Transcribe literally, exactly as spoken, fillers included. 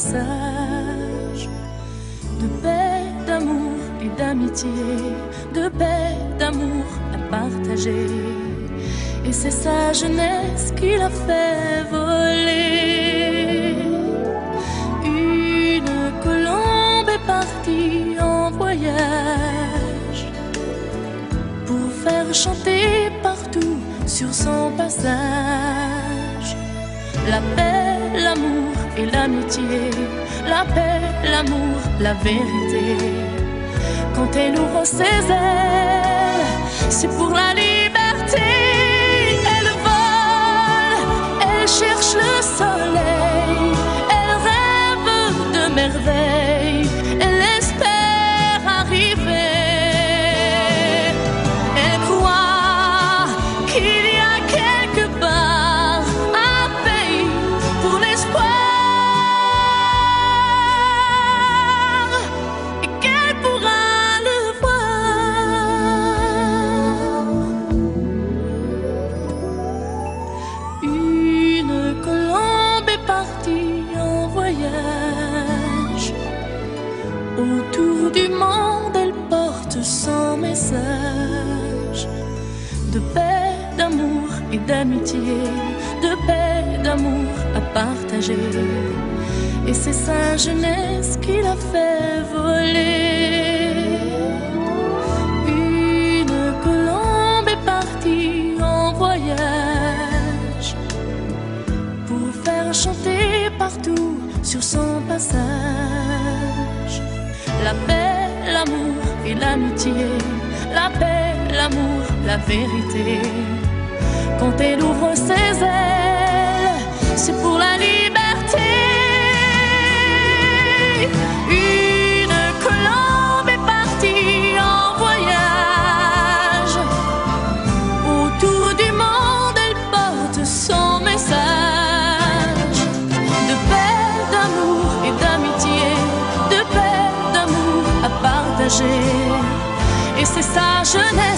message de paix, d'amour et d'amitié, de paix, d'amour à partager. Et c'est sa jeunesse qui l'a fait voler. Une colombe est partie en voyage pour faire chanter partout sur son passage la paix, l'amour et l'amitié, la paix, l'amour, la vérité. Quand elle ouvre ses ailes, c'est pour la liberté. Elle vole, elle cherche le soleil, elle rêve de merveilles, elle espère arriver. Elle croit qu'il y a quelque part un pays pour l'espoir et qu'elle pourra le voir. Une colombe est partie en voyage autour du monde, elle porte son message de paix, d'amour et d'amitié, de paix, d'amour à partager. Et c'est sa jeunesse qui l'a fait voler. Une colombe est partie en voyage pour faire chanter partout sur son passage la paix, l'amour et l'amitié, la paix, l'amour, la vérité. Quand elle ouvre ses ailes, c'est pour la liberté. Une colombe est partie en voyage autour du monde, elle porte son message de paix, d'amour et d'amitié, de paix, d'amour à partager. Et c'est sa jeunesse